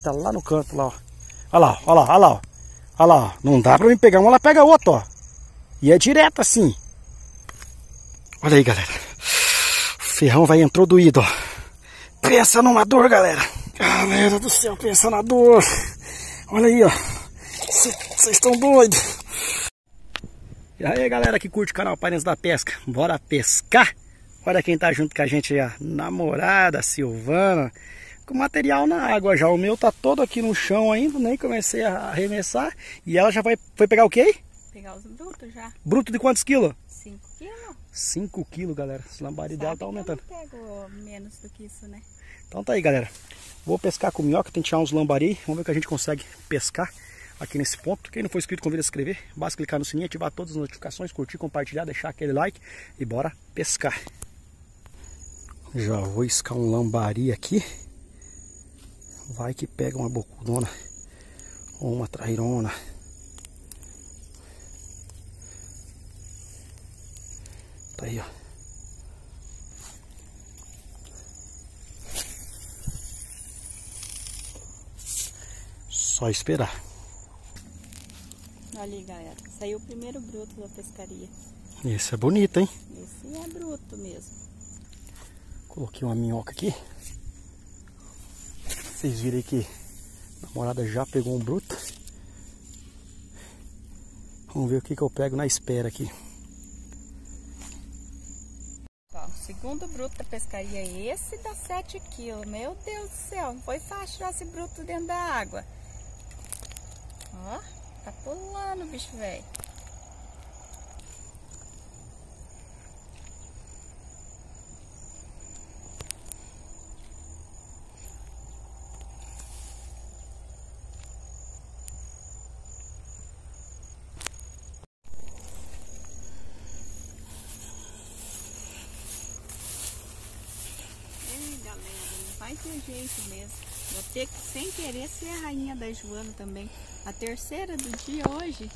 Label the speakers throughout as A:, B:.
A: tá lá no canto, lá, ó. Olha lá, olha lá, olha lá, ó. Olha lá, ó. Não dá pra mim pegar uma, ela pega outra, ó. E é direto assim. Olha aí, galera. O ferrão vai entrou doído, ó. Pensa numa dor, galera. Galera do céu, pensa na dor. Olha aí, ó. Vocês estão doidos. E aí, galera que curte o canal Parentes da Pesca. Bora pescar? Olha quem tá junto com a gente aí, a namorada Silvana. Com material na água já. O meu tá todo aqui no chão ainda, nem comecei a arremessar. E ela já foi pegar o quê?
B: Pegar os brutos já.
A: Bruto de quantos quilos?
B: 5 quilos.
A: 5 quilos, galera. Esse lambari dela tá aumentando.
B: Eu não pego menos do que isso, né?
A: Então tá aí, galera. Vou pescar com minhoca, tentar uns lambari. Vamos ver o que a gente consegue pescar aqui nesse ponto. Quem não for inscrito, convida a se inscrever. Basta clicar no sininho, ativar todas as notificações, curtir, compartilhar, deixar aquele like e bora pescar. Já vou iscar um lambari aqui. Vai que pega uma bocudona ou uma trairona. Tá aí, ó. Só esperar.
B: Olha ali, galera. Saiu o primeiro bruto da pescaria.
A: Esse é bonito, hein?
B: Esse é bruto mesmo.
A: Coloquei uma minhoca aqui. Vocês viram aí que a namorada já pegou um bruto. Vamos ver o que eu pego na espera aqui.
B: Ó, o segundo bruto da pescaria é esse, dá 7 quilos. Meu Deus do céu, não foi fácil tirar esse bruto dentro da água. Ó, tá pulando o bicho velho. Vai ter jeito mesmo. Vou ter que, sem querer, ser a rainha da Joana também. A terceira do dia hoje.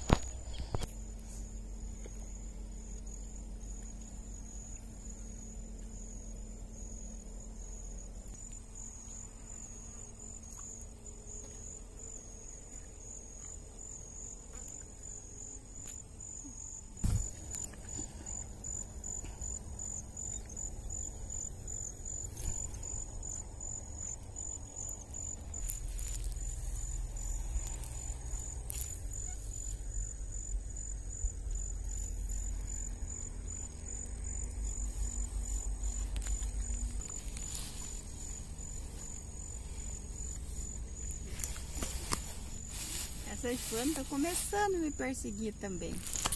B: Essa Joana tá começando a me perseguir também.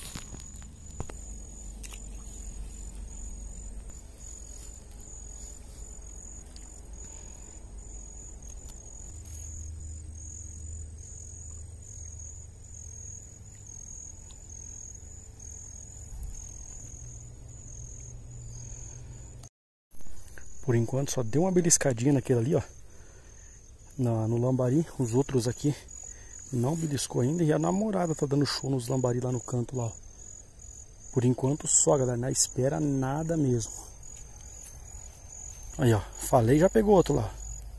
A: Por enquanto só deu uma beliscadinha naquele ali, ó. No lambari. Os outros aqui não beliscou ainda. E a namorada tá dando show nos lambari lá no canto lá, ó. Por enquanto só, galera. Na espera nada mesmo. Aí, ó. Falei, já pegou outro lá.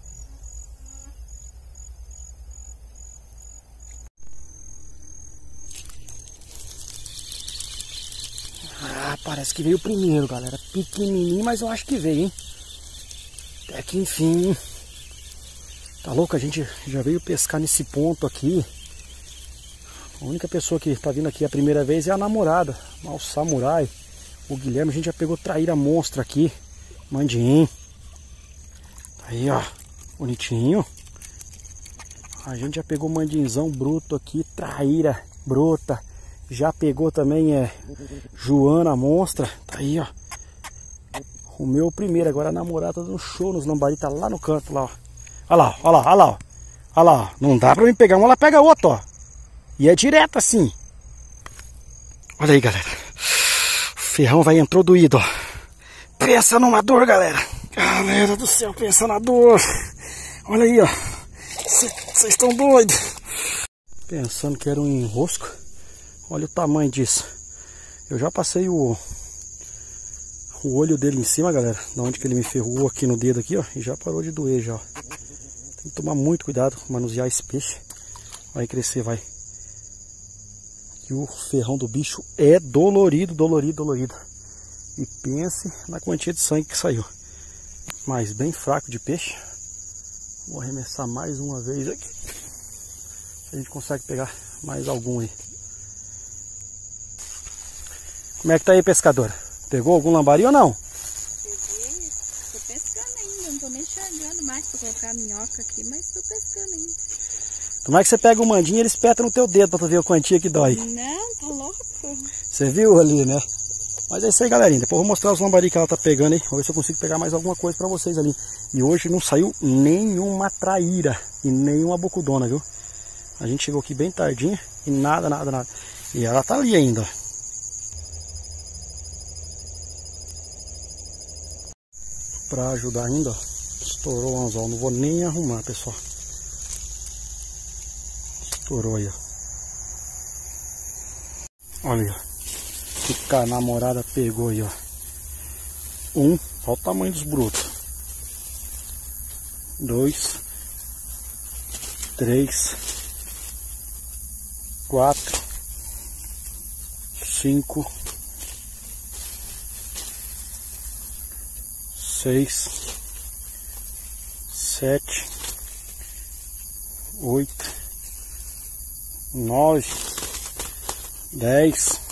A: Ah, parece que veio o primeiro, galera. Pequenininho, mas eu acho que veio, hein. Até que enfim. Tá louco? A gente já veio pescar nesse ponto aqui. A única pessoa que tá vindo aqui a primeira vez é a namorada. O samurai. O Guilherme, a gente já pegou traíra monstra aqui. Mandim. Aí, ó. Bonitinho. A gente já pegou mandinzão bruto aqui. Traíra bruta. Já pegou também Joana monstra. Tá aí, ó. O meu primeiro. Agora a namorada tá dando show nos lambari. Tá lá no canto, lá, ó. Olha lá, olha lá, olha lá. Olha lá. Não dá pra mim pegar uma, ela pega outra, ó. E é direto assim. Olha aí, galera. O ferrão vai entrou doído, ó. Pensa numa dor, galera. Galera do céu, pensa na dor. Olha aí, ó. Vocês estão doidos. Pensando que era um enrosco. Olha o tamanho disso. Eu já passei o olho dele em cima, galera. Da onde que ele me ferrou aqui no dedo aqui, ó. E já parou de doer já, ó. Tem que tomar muito cuidado, manusear esse peixe. Vai crescer, vai. E o ferrão do bicho é dolorido, dolorido, dolorido. E pense na quantia de sangue que saiu. Mas bem fraco de peixe. Vou arremessar mais uma vez aqui. Se a gente consegue pegar mais algum aí. Como é que tá aí, pescadora? Pegou algum lambari ou não?
B: Peguei, tô pescando ainda, não tô nem enxergando mais pra colocar a minhoca aqui, mas tô pescando ainda.
A: Como é que você pega o mandinho e ele espeta no teu dedo pra tu ver a quantia que dói?
B: Não, tá louco.
A: Você viu ali, né? Mas é isso aí, galerinha. Depois eu vou mostrar os lambari que ela tá pegando aí. Vou ver se eu consigo pegar mais alguma coisa pra vocês ali. E hoje não saiu nenhuma traíra e nenhuma bocudona, viu? A gente chegou aqui bem tardinho e nada, nada, nada. E ela tá ali ainda. Pra ajudar ainda, ó, estourou o anzol. Não vou nem arrumar, pessoal. Estourou aí, ó. Olha aí, ó. Que a namorada pegou aí, ó. Olha o tamanho dos brutos. 2, 3, 4, 5, 6, 7, 8, 9, 10,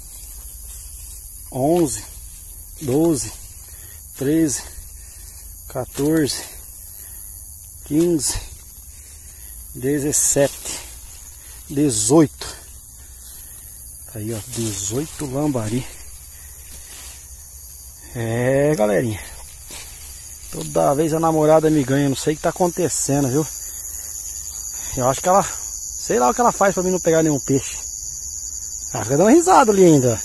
A: 11, 12, 13, 14, 15, 17, 18. Tá aí, ó, 18 lambari. É, galerinha. Toda vez a namorada me ganha, não sei o que tá acontecendo, viu? Eu acho que ela, sei lá o que ela faz pra mim não pegar nenhum peixe. Ela fica dando risada ali ainda.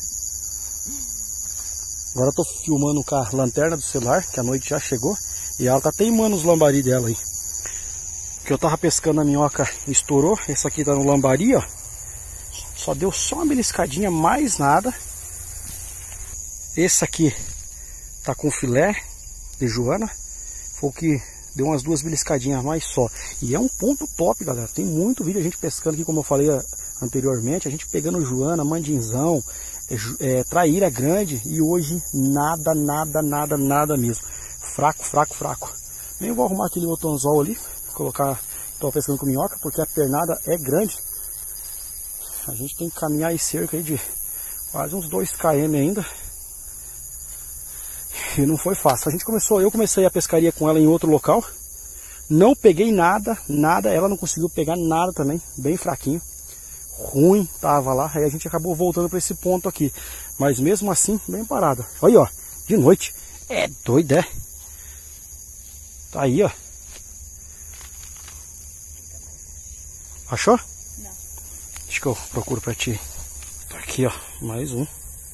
A: Agora eu tô filmando com a lanterna do celular, que a noite já chegou. E ela tá teimando os lambari dela aí. Que eu tava pescando a minhoca, estourou. Esse aqui tá no lambari, ó. Só deu só uma beliscadinha, mais nada. Esse aqui tá com filé de Joana. Foi o que deu umas 2 beliscadinhas mais só. E é um ponto top, galera. Tem muito vídeo a gente pescando aqui, como eu falei anteriormente. A gente pegando Joana, mandinzão, traíra grande. E hoje nada, nada, nada, nada mesmo. Fraco, fraco, fraco. Nem vou arrumar aquele outro anzol ali. Colocar, tô pescando com minhoca, porque a pernada é grande. A gente tem que caminhar aí cerca aí de quase uns 2 km ainda. E não foi fácil. Eu comecei a pescaria com ela em outro local. Não peguei nada, nada. Ela não conseguiu pegar nada também. Bem fraquinho. Ruim tava lá. Aí a gente acabou voltando para esse ponto aqui. Mas mesmo assim, bem parada. Olha aí, ó. De noite. É doido, é? Tá aí, ó. Achou?
B: Não.
A: Acho que eu procuro pra ti. Tá aqui, ó. Mais um.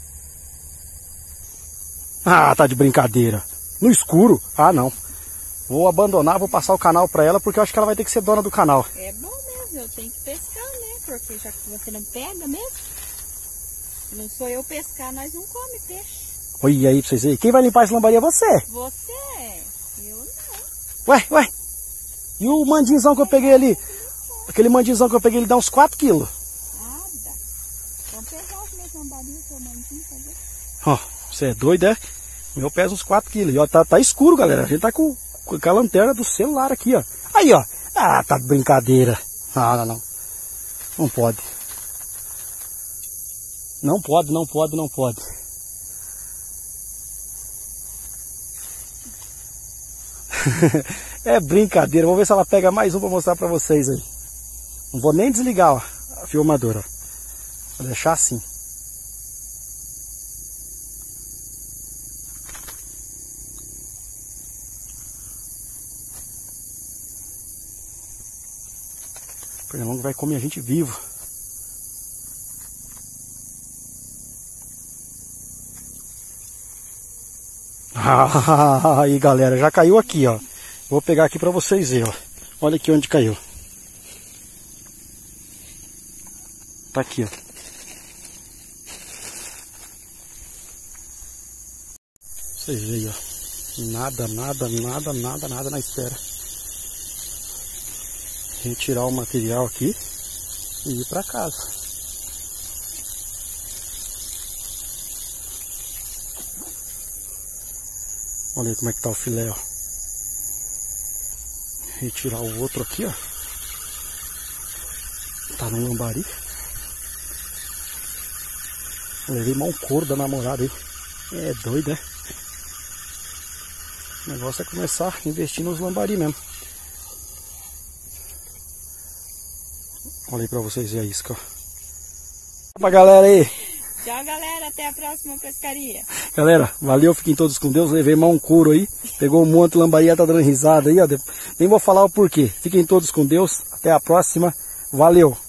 A: Ah, tá de brincadeira. No escuro? Ah, não. Vou abandonar, vou passar o canal pra ela, porque eu acho que ela vai ter que ser dona do canal.
B: É bom mesmo, eu tenho que pescar, né? Porque já que você não pega mesmo. Não sou eu pescar, nós não come peixe.
A: Olha aí pra vocês verem. Quem vai limpar esse lambari é você.
B: Você? Eu não.
A: Ué. E o mandinzão que eu peguei ali? Aquele mandinzão que eu peguei, ele dá uns 4 quilos.
B: Nada. Vamos pegar os meus lambarinhos, seu mandinho, tá vendo?
A: Ó, você é doido, é? O meu pesa uns 4 quilos. E ó, tá escuro, galera. A gente tá com a lanterna do celular aqui, ó. Aí, ó. Ah, tá de brincadeira. Não. Não pode. Não pode. É brincadeira. Vou ver se ela pega mais um pra mostrar pra vocês aí. Não vou nem desligar, ó, a filmadora. Vou deixar assim. O pernilongo vai comer a gente vivo. Aí, galera, já caiu aqui, ó. Vou pegar aqui pra vocês verem, ó. Olha aqui onde caiu. Tá aqui, ó. Vocês veem, ó. Nada na espera. retirar o material aqui e ir para casa. Olha aí como é que tá o filé, ó. Retirar o outro aqui, ó. Tá no lambari. Levei mal um couro da namorada aí. É doido, né? O negócio é começar a investir nos lambari mesmo. Olha aí pra vocês verem a isca, ó. Pra galera aí.
B: Tchau, galera. Até a próxima pescaria.
A: Galera, valeu. Fiquem todos com Deus. Levei mal um couro aí. Pegou um monte de lambari, tá dando risada aí, ó. Nem vou falar o porquê. Fiquem todos com Deus. Até a próxima. Valeu.